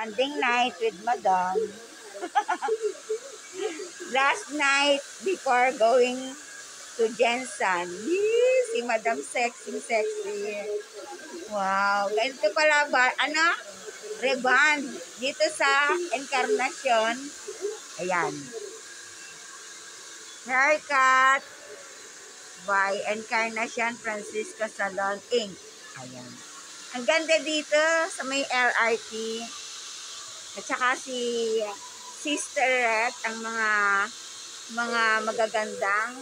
Bonding night with Madam. Last night before going to Jensen. Yee, si Madam sexy. Wow, ganito pala ba? Ano? Reband. Dito sa Encarnacion. Ayan. Haircut by Encarnacion Francisco Salon Inc. Ayan. Ang ganda dito sa may LRT. At saka si Sister Red, ang mga magagandang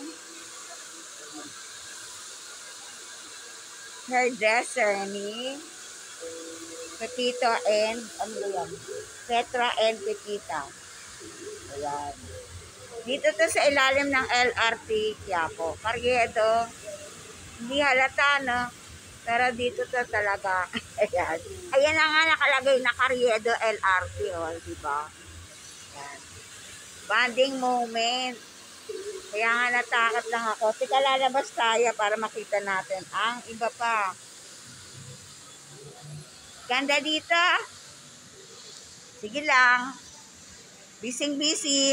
hairdresser ni Pepito and ano yan? Petra and Pepita. Ayan. Dito to sa ilalim ng LRT Quiapo. Carriedo. Hindi halata, no? Pero dito to talaga. Ayan. Ayan na nga nakalagay na Carriedo LRT, oh, diba? Ayan. Bonding moment. Kaya nga natakot lang ako. Tika, lalabas tayo para makita natin ang iba pa. Ganda dito. Sige lang. Busy.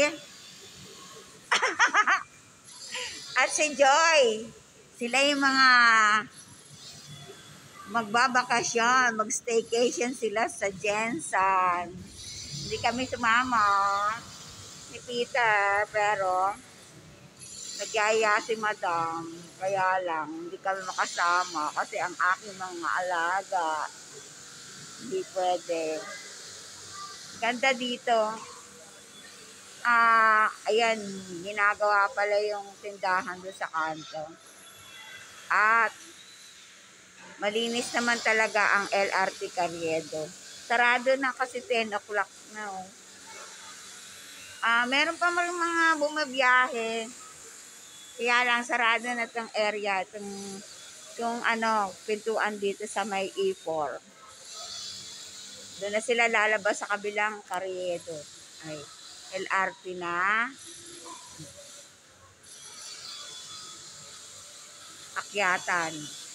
At si Joy. Sila yung mga magbabakasyon, mag-staycation sila sa Jensen. Hindi kami sumama ni Peter, pero nagyaya si Madam. Kaya lang, hindi kami makasama kasi ang aking mga alaga. Hindi pwede. Ganda dito. Ayan, ginagawa pala yung tindahan doon sa kanto. At malinis naman talaga ang LRT Carriedo. Sarado na kasi 10 o'clock na. Oh. Meron pa mga bumabiyahe. Kaya lang sarado na itong area. Itong pintuan dito sa may E4. Doon na sila lalabas sa kabilang Carriedo. Ay, LRT na. Akyatan.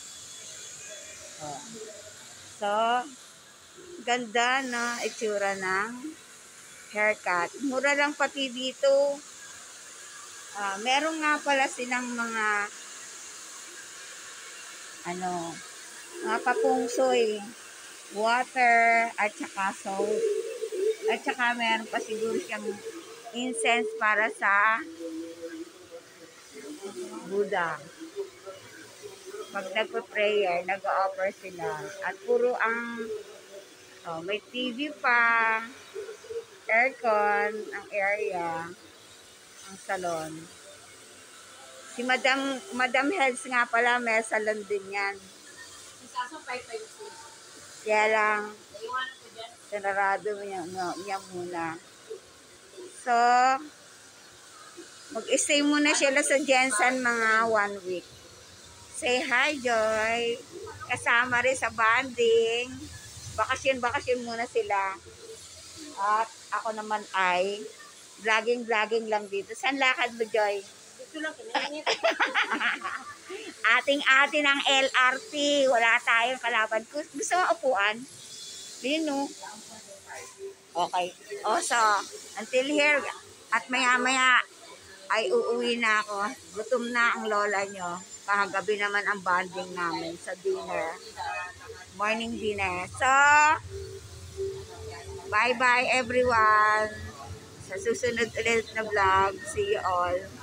So, ganda na itsura ng haircut. Mura lang pati dito. Meron nga pala silang mga mga papungsoy, water, at saka salt. At saka meron pa siguro siyang incense para sa Buddha. Pag nagpa-prayer, nag-offer sila. At puro may TV pa, aircon, ang area, ang salon. Si Madam Heads nga pala, may salon din yan. Kaya lang, sinarado niya muna. So, mag-stay muna sila sa Jensen mga 1 week. Say hi, Joy. Kasama rin sa bonding. Bakasyon muna sila. At ako naman ay vlogging lang dito. Saan lakad mo, Joy? Dito lang, kinangit. Ating ang LRT. Wala tayong kalaban. Gusto mo upuan? Yun, no? Okay. So, until here, at maya-maya, ay uuwi na ako. Gutom na ang lola nyo. Kahagabi naman ang bonding namin sa dinner. Morning dinner. So, bye-bye everyone. Sa susunod ulit na vlog. See you all.